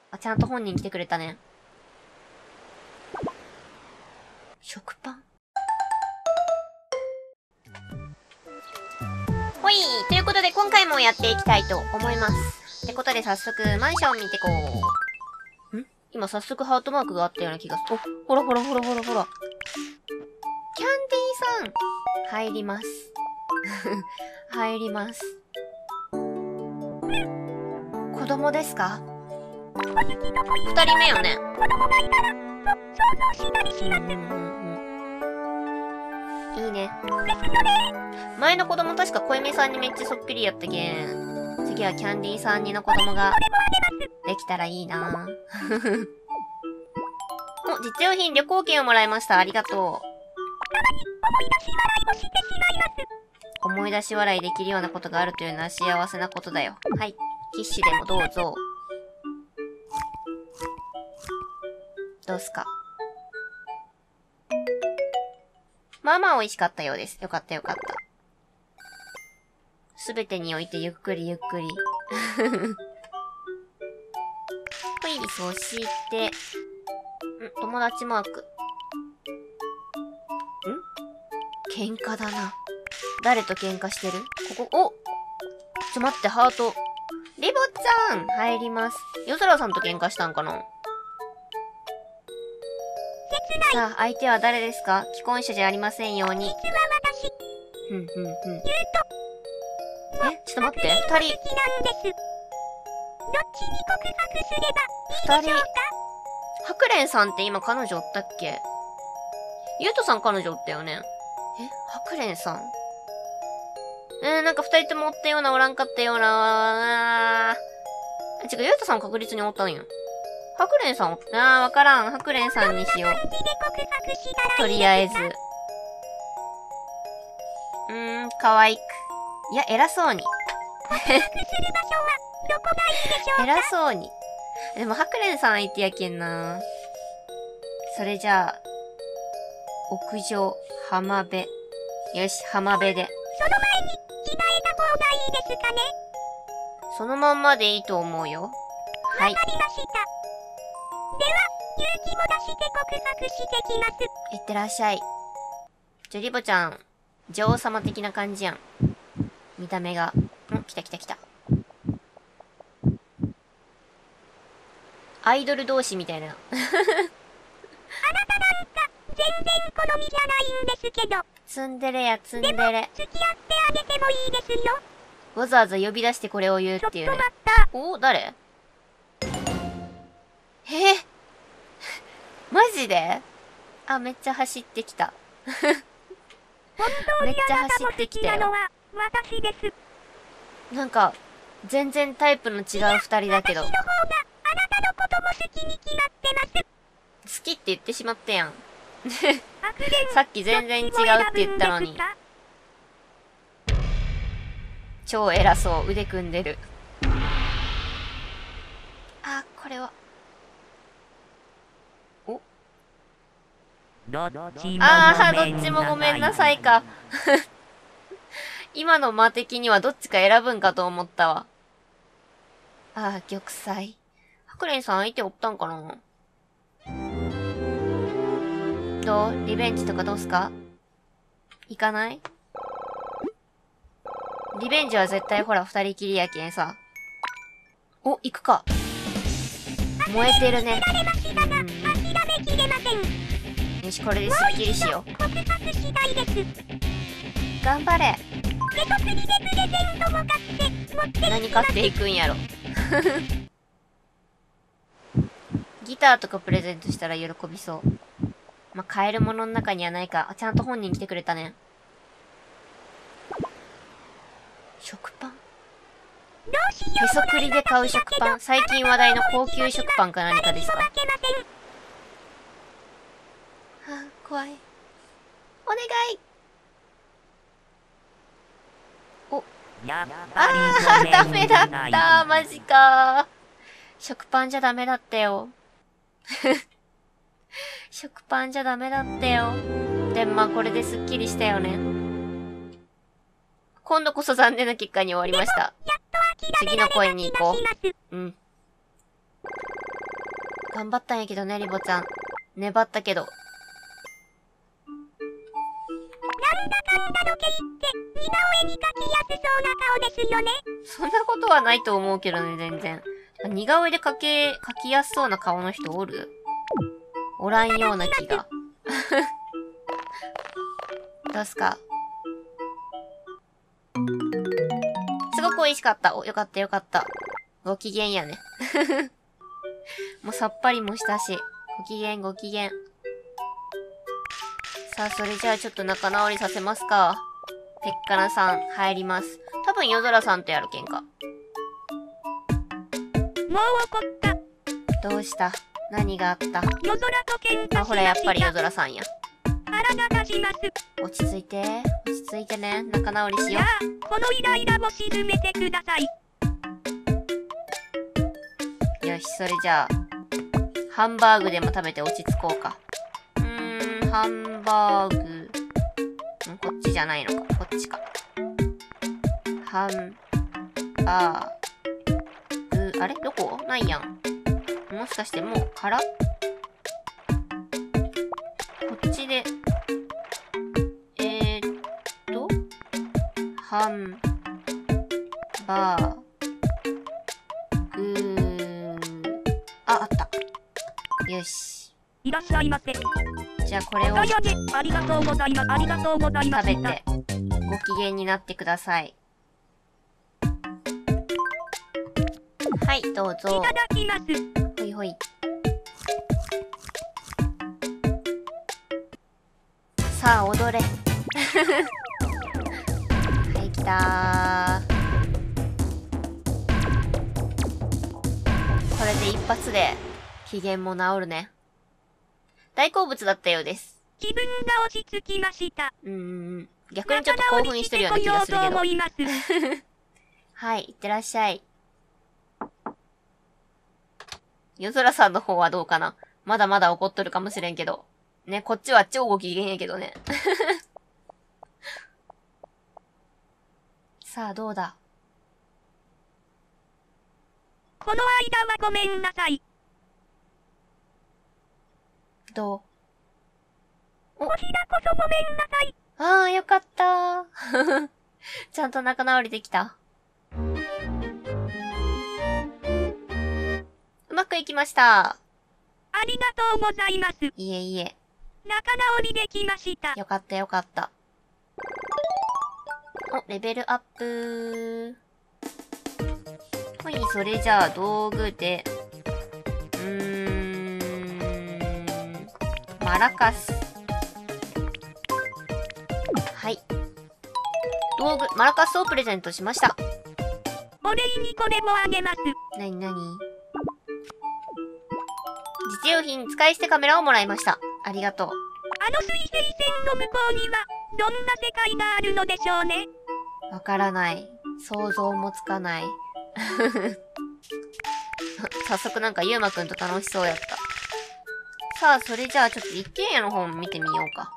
あ、ちゃんと本人来てくれたね。食パンほい。ということで今回もやっていきたいと思います。ってことで早速マンション見てこう。今早速ハートマークがあったような気がする。お、ほらほらほらほらほら。キャンディーさん入ります。入ります。子供ですか？二人目よね。いいね。前の子供確か小夢さんにめっちゃそっくりやったけん。次はキャンディーさんにの子供ができたらいいなぁ。お、実用品旅行券をもらいました。ありがとう。思い出し笑いできるようなことがあるというのは幸せなことだよ。はい。ティッシュでもどうぞ。どうすか？まあまあ美味しかったようです。よかったよかった。すべてにおいてゆっくりゆっくり。ほい、そして、友達マーク。喧嘩だな。誰と喧嘩してる？ここ、待って、ハート。リボちゃん入ります。夜空さんと喧嘩したんかな？さあ、相手は誰ですか？既婚者じゃありませんように。ちょっと待って、二人。白蓮さんって今彼女おったっけ？ゆうとさん彼女おったよね。白蓮さん？なんか二人ともおったような、おらんかったような、違う、ゆうとさん確実におったんよ。白蓮さんわからん。白蓮さんにしよう。とりあえず。可愛く。いや、偉そうに。偉そうに。でも、白蓮さん相手やけんな。それじゃあ、屋上、浜辺。よし、浜辺で。 その前に、着替えた方がいいですかね？ そのまんまでいいと思うよ。はい。 わかりました。では、勇気も出して告白してきます。 いってらっしゃい。リボちゃん、女王様的な感じやん。見た目が。来た来た来た。アイドル同士みたいな。 あなたなんか、全然好みじゃないんですけど。 ツンデレや、ツンデレ。 でも、付き合ってあげてもいいですよ。 わざわざ呼び出してこれを言うっていうね。 ちょっと待った。 誰？マジで？めっちゃ走ってきた。 本当にあなたも好きなのは、私です。 なんか、全然タイプの違う二人だけど。 私の方が、あなたのことも好きに決まってます。 好きって言ってしまったやん。さっき全然違うって言ったのに。超偉そう。腕組んでる。これは。 どっちもごめんなさいか。今の間的にはどっちか選ぶんかと思ったわ。玉砕。白蓮さん相手おったんかな？どう？リベンジとかどうすか？行かない？リベンジは絶対ほら二人きりやけんさ。行くか。燃えてるね。よし、これですっきりしよう。頑張れ。何買っていくんやろ。ギターとかプレゼントしたら喜びそう。買えるものの中にはないか。ちゃんと本人来てくれたね。食パン？へそくりで買う食パン。最近話題の高級食パンか何かですか？怖い。お願い。ダメだった。マジか。食パンじゃダメだったよ。食パンじゃダメだったよ。でもこれですっきりしたよね。今度こそ残念な結果に終わりました。次の声に行こう。 頑張ったんやけどね、リボちゃん。粘ったけど。 なんだかんだロケ行って、似顔絵に描きやすそうな顔ですよね。 そんなことはないと思うけどね、全然。似顔絵で描きやすそうな顔の人おる？おらんような気が。どうすか？すごく美味しかった。お、よかったよかった。ご機嫌やね。もうさっぱりもしたし。ご機嫌ご機嫌。さあ、それじゃあちょっと仲直りさせますか。ペッカナさん入ります。多分夜空さんとやるけんか。 もう怒った。 どうした？何があった？ 夜空と喧嘩しました。 あ、ほら、やっぱり夜空さんや。 腹が立ちます。 落ち着いて。落ち着いてね。仲直りしよじゃあ、このイライラを沈めてください。 よし、それじゃあ、ハンバーグでも食べて落ち着こうか。ハンバーグ。こっちじゃないのか。こっちか。ハンバーグ。あれどこ？ないやん。もしかしてもう空？こっちで、ハンバーグ。あった。よし。 いらっしゃいませ。 じゃあこれをありがとうございます。ありがとうございます。 食べて、ご機嫌になってください。はい、どうぞ。 いただきます。 ほいほい。さあ、踊れ。はい、来たー。これで一発で、機嫌も治るね。大好物だったようです。 気分が落ち着きました。 逆にちょっと興奮してるような気がするけど。はい、いってらっしゃい。夜空さんの方はどうかな？まだまだ怒っとるかもしれんけど。ね、こっちは超ご機嫌やけどね。さあ、どうだ？ この間はごめんなさい。 どう？ こちらこそごめんなさい。 ああ、よかったー。ちゃんと仲直りできた。うまくいきました。 ありがとうございます。 いえいえ。 仲直りできました。 よかったよかった。お、レベルアップ。はい、それじゃあ道具で。マラカス。はい。道具、マラカスをプレゼントしました。 お礼にこれもあげます。 なになに？実用品使い捨てカメラをもらいました。ありがとう。 あの水平線の向こうには、どんな世界があるのでしょうね。 わからない。想像もつかない。早速なんかゆうまくんと楽しそうやった。さあ、それじゃあちょっと一軒家の方見てみようか。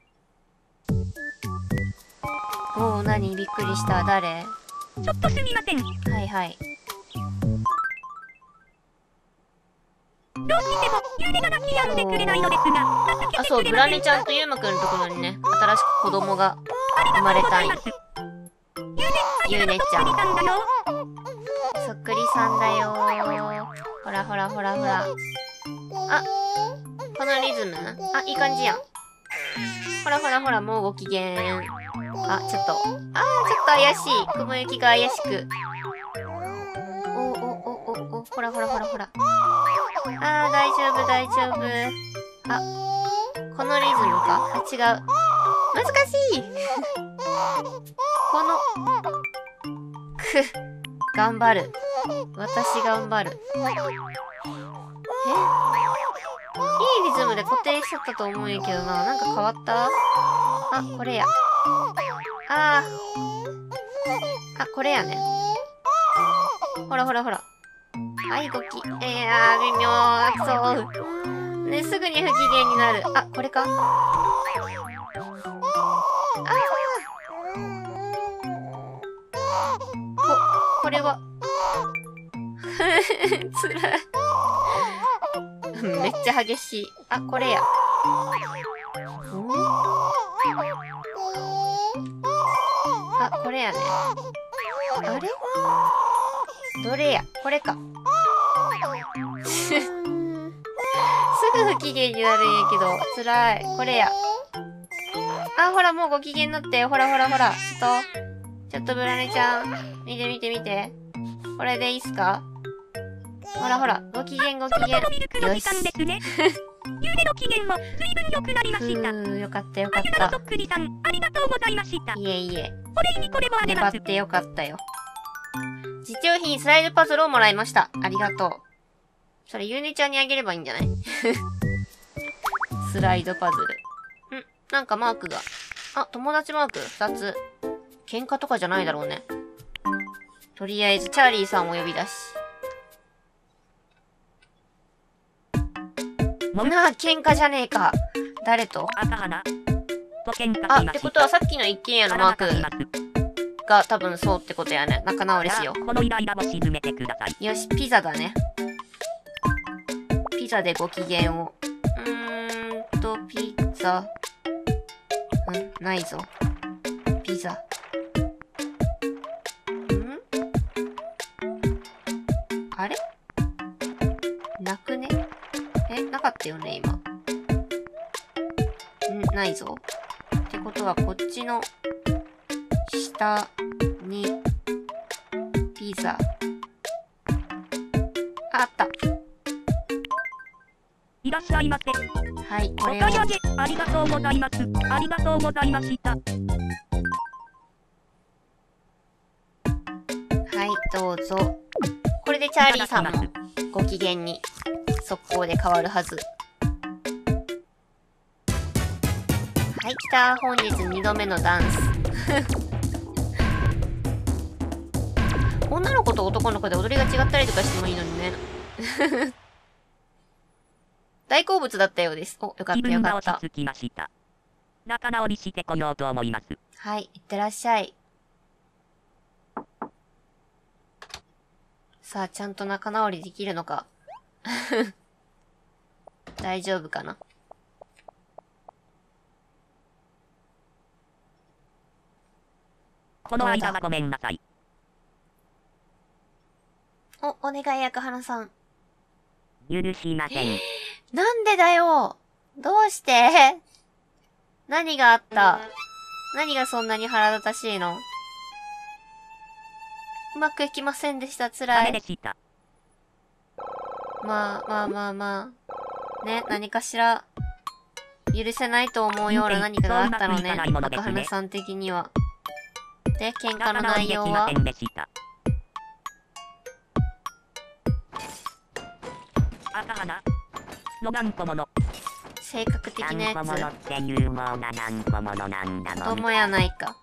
おー、なに？びっくりした。誰？ ちょっとすみません。 はいはい。 どうしてもゆうねが抱き合ってくれないのですが、助けてくれませんか？ あ、そう、グラネちゃんとゆうまくんのところにね、新しく子供が生まれたんよ。ゆうねちゃん。そっくりさんだよー。ほらほらほらほら。あ、このリズム？あ、いい感じやん。ほらほらほら、もうご機嫌。あ、ちょっと怪しい。雲行きが怪しく。お、ほらほらほらほら。あー、大丈夫大丈夫。あ、このリズムか？あ、違う。難しいこの、頑張る。私頑張る。いいリズムで固定しちゃったと思うんやけどな。なんか変わった？あ、これや。あ、これやね。ほらほらほら。はい、ごき。微妙。そう。ね、すぐに不機嫌になる。あ、これか？これは。つらい。 激しい。あ、これや。あ、これやね。あれどれやこれか。すぐ不機嫌になるんやけど、辛い。これや。あ、ほら、もうご機嫌になってよ。ほらほらほら。ちょっとブラネちゃん。見て見て見て。これでいいっすか？ほらほら、ご機嫌ご機嫌。よし。 夢の機嫌も随分良くなりました。 よかったよかっあた。 とっくりさん、ありがとうございました。 いえいえ。 お礼にこれもあげます。 粘ってよかったよ。実用品スライドパズルをもらいました。ありがとう。それゆうねちゃんにあげればいいんじゃないスライドパズル。なんかマークが。あ、友達マーク2つ。喧嘩とかじゃないだろうね。とりあえず、チャーリーさんを呼び出し。なあ、喧嘩じゃねえか。誰と？あ、ってことはさっきの一軒家のマークが多分そうってことやね。仲直りしよう。 このイライラも沈めてください。 よし、ピザだね。ピザでご機嫌を。ピザ。ないぞ。ピザ。あれ？なくね？なかったよね、今。ないぞ。ってことは、こっちの、下に、ピザ。あった。 いらっしゃいませ。 はい、これを。 お買い上げ、ありがとうございます。ありがとうございました。 はい、どうぞ。これでチャーリーさんも、ご機嫌に。速攻で変わるはず。はい、来た。本日2度目のダンス。女の子と男の子で踊りが違ったりとかしてもいいのにね。大好物だったようです。お、よかったよかった。 仲直りしてこようと思います。 はい、いってらっしゃい。さあ、ちゃんと仲直りできるのか。大丈夫かな。 この間はごめんなさい。 お願い役花さん。 許しません。 なんでだよ。どうして何があった？何がそんなに腹立たしいの？うまくいきませんでした。辛い。まあ。ね、何かしら、許せないと思うような何かがあったのね。赤花さん的には。で、喧嘩の内容は？ 赤花の何個もの。 性格的なやつ。 何個ものって有望な何個ものなんだ子供やないか。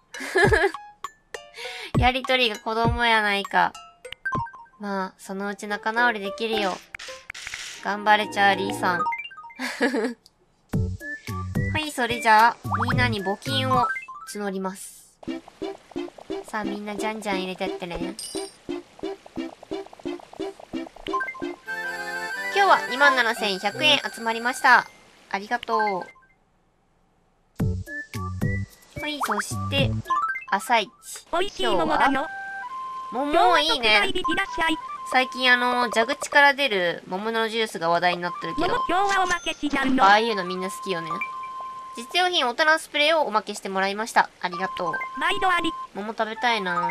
やりとりが子供やないか。まあ、そのうち仲直りできるよ。頑張れ、チャーリーさん。はい、それじゃあ、みんなに募金を募ります。さあ、みんなじゃんじゃん入れてってね。今日は27,100円集まりました。ありがとう。はい、そして、朝一。 美味しい桃だよ。 桃いいね。最近蛇口から出る桃のジュースが話題になってるけど。ああいうのみんな好きよね。実用品大人スプレーをおまけしてもらいました。ありがとう。桃食べたいな。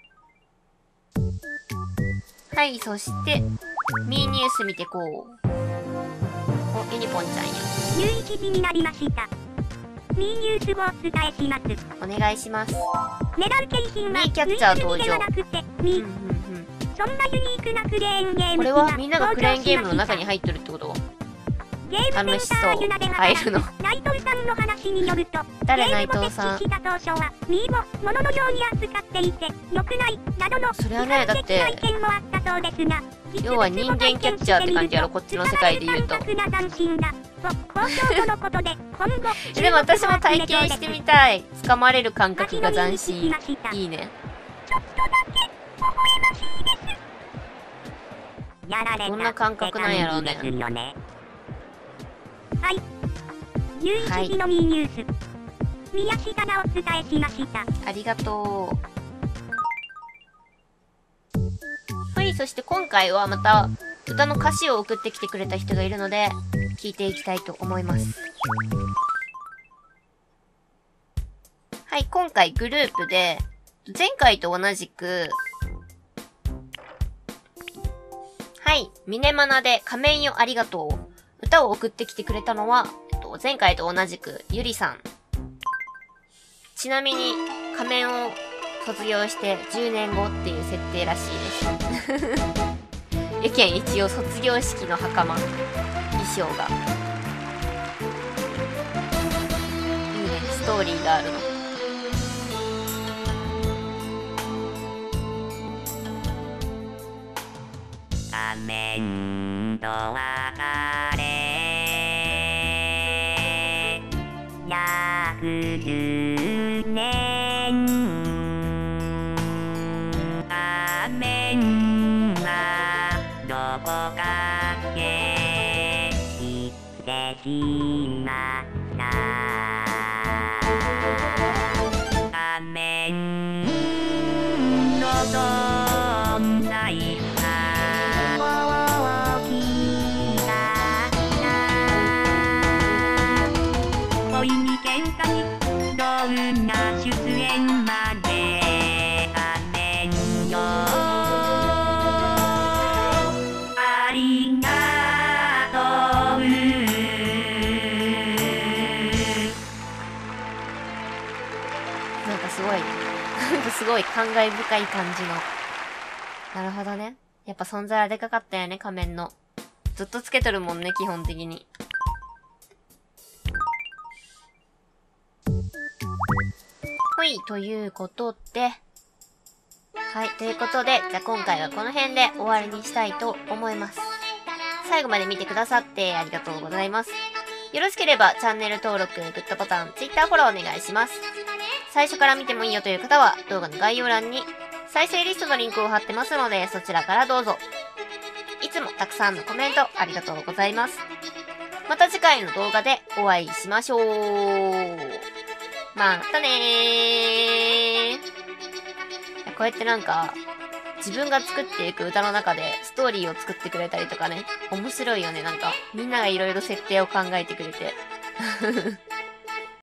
はい、そして、ミーニュース見てこう。お、ユニポンちゃんや。 11時になりました。ミーニュースをお伝えします。 お願いします。 狙う景品は、 ミーキャッチャー登場。 そんなユニークなクレーンゲーム。 これはみんながクレーンゲームの中に入ってるってこと？楽しそう。入るの。 内藤さんの話によると、 誰内藤さん？ ゲームを設置した当初は、ミーを物のように扱っていて、良くない、などの、 それはね、だって、要は人間キャッチャーって感じやろ、こっちの世界で言うと。でも私も体験してみたい。掴まれる感覚が斬新。いいね。どんな感覚なんやろうね。 はい。11時のミーニュース。宮下がお伝えしました。 ありがとう。はい、そして今回はまた歌の歌詞を送ってきてくれた人がいるので、聞いていきたいと思います。はい、今回グループで、前回と同じく、はい、ミネマナで仮面よありがとう。歌を送ってきてくれたのは、前回と同じくゆりさん。ちなみに仮面を卒業して10年後っていう設定らしいです。やけん一応卒業式の袴、衣装が。いいね、ストーリーがあるの。 仮面と別れ約10年仮面はどこかへ行ってしまった仮面の存在恋に喧嘩にどんな出演まで仮面よありがとうなんかすごい感慨深い感じの。なるほどね。やっぱ存在はでかかったよね、仮面の。ずっとつけとるもんね、基本的に。はい、ということで。はい、ということで、じゃあ今回はこの辺で終わりにしたいと思います。最後まで見てくださってありがとうございます。よろしければチャンネル登録、グッドボタン、Twitter フォローお願いします。最初から見てもいいよという方は動画の概要欄に再生リストのリンクを貼ってますのでそちらからどうぞ。いつもたくさんのコメントありがとうございます。また次回の動画でお会いしましょう。またねー。こうやってなんか自分が作っていく歌の中でストーリーを作ってくれたりとかね、面白いよね。なんかみんながいろいろ設定を考えてくれて